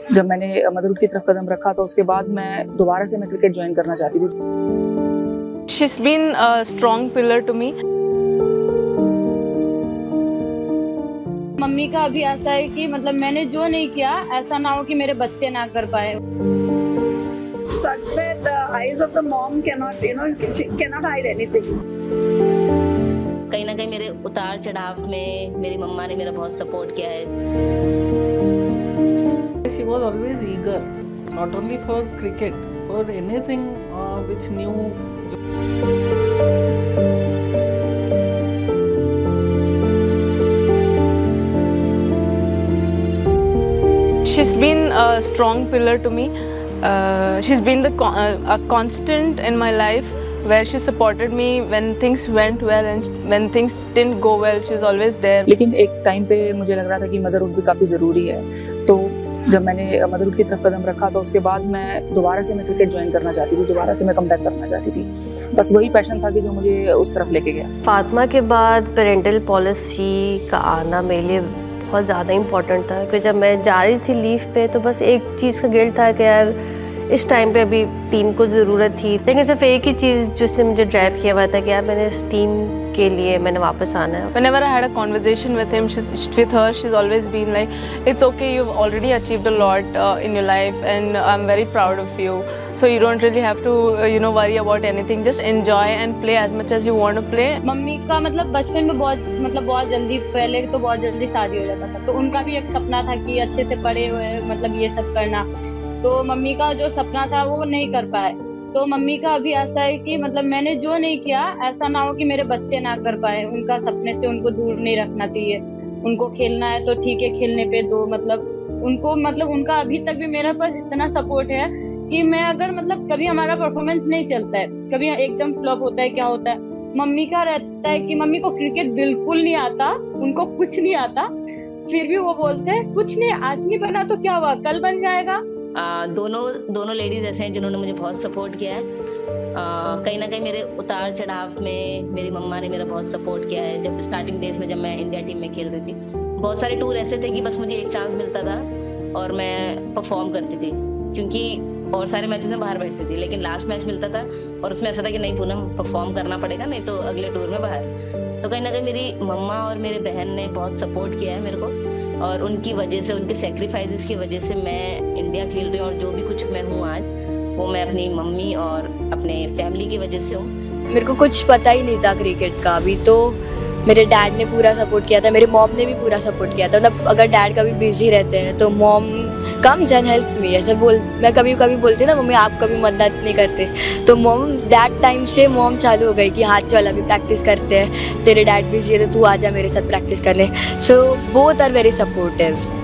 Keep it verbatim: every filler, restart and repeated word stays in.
जब मैंने मदरहुड की तरफ कदम रखा तो उसके बाद मैं दोबारा से मैं क्रिकेट ज्वाइन करना चाहती थी। She's been a strong pillar to me. Mummy का अभी ऐसा है कि मतलब मैंने जो नहीं किया ऐसा ना हो कि मेरे बच्चे ना कर पाए। Such that the eyes of the mom cannot, you know, she cannot hide anything. कहीं ना कहीं मेरे उतार चढ़ाव में मेरी मम्मा ने मेरा बहुत सपोर्ट किया है। She was always eager, not only for cricket, for anything uh, which new. She's been a strong pillar to me. Uh, she's been the con uh, a constant in my life, where she supported me when things went well and when things didn't go well. She was always there. लेकिन एक time पे मुझे लग रहा था कि motherhood भी काफ़ी ज़रूरी है, तो जब मैंने मदरहुड की तरफ कदम रखा तो उसके बाद मैं दोबारा से मैं क्रिकेट ज्वाइन करना चाहती थी, दोबारा से मैं कमबैक करना चाहती थी। बस वही पैशन था कि जो मुझे उस तरफ लेके गया। फातिमा के बाद पेरेंटल पॉलिसी का आना मेरे लिए बहुत ज़्यादा इम्पोर्टेंट था, क्योंकि जब मैं जा रही थी लीव पे तो बस एक चीज़ का गिल्ट था कि यार इस टाइम पे अभी टीम को ज़रूरत थी, लेकिन सिर्फ एक ही चीज़ जिसने मुझे ड्राइव किया हुआ था कि यार मैंने इस टीम के लिए मैंने वापस आना है। Whenever I had a conversation with him, she's, with her, she's always been like, it's okay, you've already achieved a lot uh, in your life and I'm very proud of you. So you don't really have to, uh, you know, worry about anything. Just enjoy and play as much as you want to play. Mummy का मतलब बचपन में बहुत मतलब बहुत जल्दी पहले तो बहुत जल्दी शादी हो जाता था, तो उनका भी एक सपना था कि अच्छे से पढ़े हुए मतलब ये सब करना, तो मम्मी का जो सपना था वो नहीं कर पाए। तो मम्मी का अभी ऐसा है कि मतलब मैंने जो नहीं किया ऐसा ना हो कि मेरे बच्चे ना कर पाए। उनका सपने से उनको दूर नहीं रखना चाहिए। उनको खेलना है तो ठीक है, खेलने पे दो, मतलब उनको मतलब उनका अभी तक भी मेरे पास इतना सपोर्ट है कि मैं अगर मतलब कभी हमारा परफॉर्मेंस नहीं चलता है, कभी एकदम फ्लॉप होता है, क्या होता है, मम्मी का रहता है कि मम्मी को क्रिकेट बिल्कुल नहीं आता, उनको कुछ नहीं आता, फिर भी वो बोलते हैं कुछ नहीं, आज नहीं बना तो क्या हुआ, कल बन जाएगा। आ, दोनों दोनों लेडीज ऐसे हैं जिन्होंने मुझे बहुत सपोर्ट किया है। आ, कहीं ना कहीं मेरे उतार चढ़ाव में मेरी मम्मा ने मेरा बहुत सपोर्ट किया है। जब स्टार्टिंग डेज में जब मैं इंडिया टीम में खेल रही थी, बहुत सारे टूर ऐसे थे कि बस मुझे एक चांस मिलता था और मैं परफॉर्म करती थी, क्योंकि और सारे मैचेस में बाहर बैठती थी, लेकिन लास्ट मैच मिलता था और उसमें ऐसा था कि नहीं पूनम परफॉर्म करना पड़ेगा, नहीं तो अगले टूर में बाहर। तो कहीं ना कहीं मेरी मम्मा और मेरे बहन ने बहुत सपोर्ट किया है मेरे को, और उनकी वजह से, उनके सेक्रीफाइसेस की वजह से मैं इंडिया खेल रही हूँ, और जो भी कुछ मैं हूँ आज वो मैं अपनी मम्मी और अपने फैमिली की वजह से हूँ। मेरे को कुछ पता ही नहीं था क्रिकेट का अभी, तो मेरे डैड ने पूरा सपोर्ट किया था, मेरे मॉम ने भी पूरा सपोर्ट किया था। मतलब अगर डैड कभी बिजी रहते हैं तो mom comes and help me, ऐसे बोल मैं कभी कभी बोलती ना मम्मी आप कभी मदद नहीं करते, तो मॉम दैट टाइम से मॉम चालू हो गई कि हाँ चल अभी प्रैक्टिस करते हैं, तेरे डैड बिजी है तो तू आजा मेरे साथ प्रैक्टिस करने। So both are very supportive.